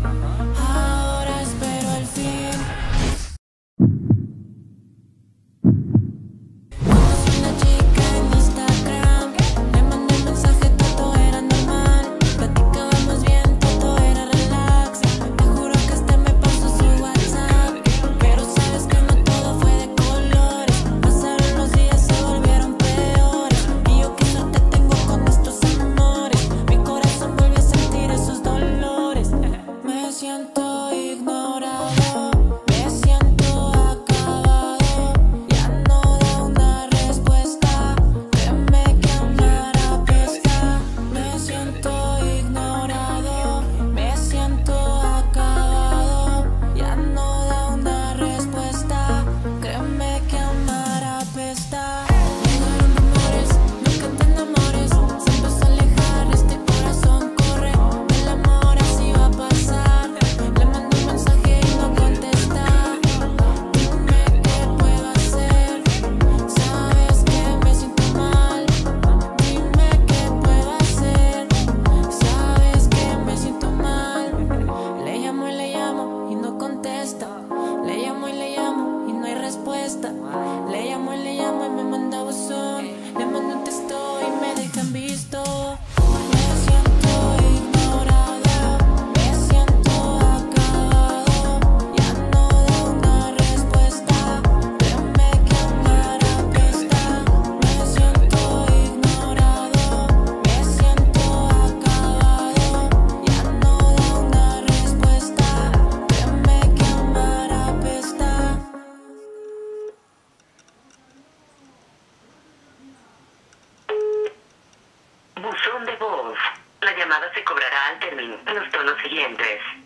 Ahora espero el fin. Conocí una chica en Instagram, le mandé el mensaje, todo era normal. Platicábamos bien, todo era relax. Te juro que hasta me pasó su WhatsApp. Pero sabes que no todo fue de colores. Pasaron los días, se volvieron peores. Y yo qué suerte tengo con estos amores. Mi corazón vuelve a sentir esos dolores. Me siento ignorado, me siento acabado. Ya no da una respuesta. Créeme que amar apesta. Me siento ignorado, me siento acabado. Ya no da una respuesta. Créeme que amar apesta. Llegaron rumores, nunca te enamores. Se empezó a alejar, este corazón corre. El amor así va a pasar. Le mando un mensaje y no contesta. Dime qué puedo hacer. Sabes que me siento mal. Dime qué puedo hacer. Sabes que me siento mal. Le llamo y no contesta. Le llamo y no hay respuesta. Le llamo y me manda buzón. Le mando un texto y me dejan visto. Me siento ignorado, me siento acabado. Ya no da una respuesta. Créeme que amar apesta. Me siento ignorado, me siento acabado. Ya no da una respuesta. Créeme que amar apesta. Buzón de voz. La llamada se cobrará al término de los tonos siguientes.